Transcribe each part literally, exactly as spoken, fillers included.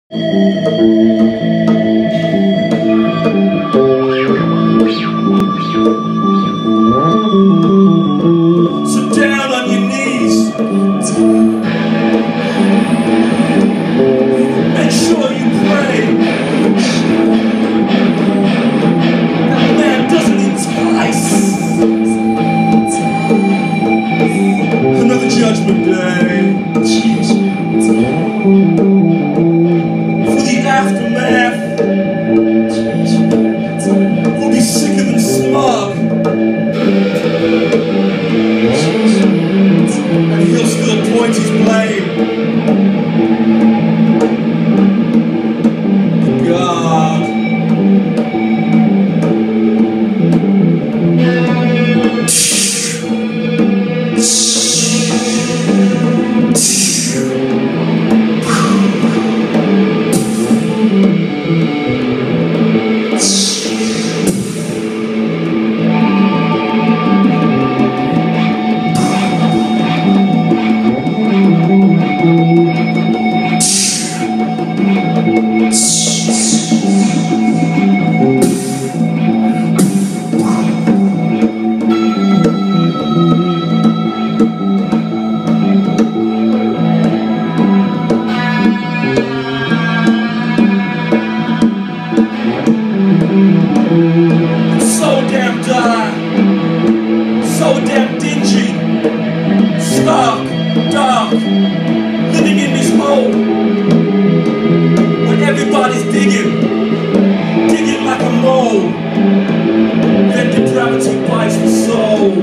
So down on your knees, make sure you pray. That man doesn't entice. Another judgment day. For the aftermath will be sicker than smog. And he'll still point his blame. God. So damn dingy, stark, dark, living in this hole where everybody's digging, digging like a mole. Then depravity bites the soul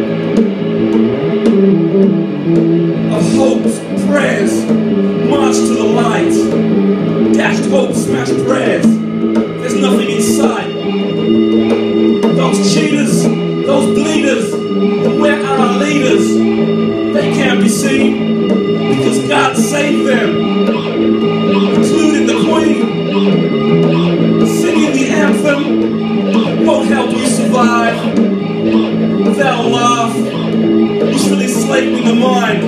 of hopes, prayers, march to the light, dashed hope, smashed prayers. There's nothing in sight. Those cheaters, those bleeders, and where are our leaders? They can't be seen because God saved them, including the Queen. Singing the anthem won't help you survive. Without a laugh, it's really slating the mind.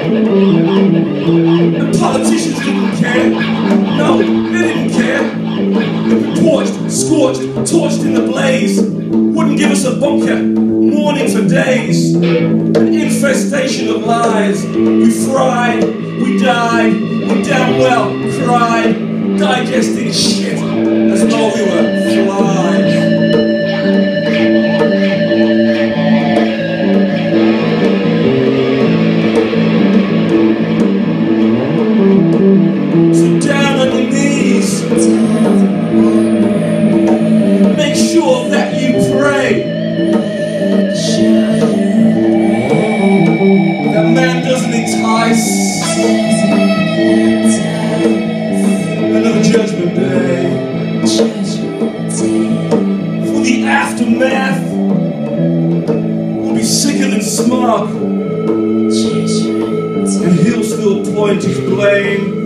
The politicians didn't care. No, they didn't care. Torched, scorched, torched in the blaze. Wouldn't give us a bunker, mourning for days. An infestation of lies. We fried, we died, we damn well cried, digesting shit as though we were flies. So down on your knees, make sure that you pray. That man doesn't entice. Another judgment day. For the aftermath will be sicker than smog. And he'll still point his blame.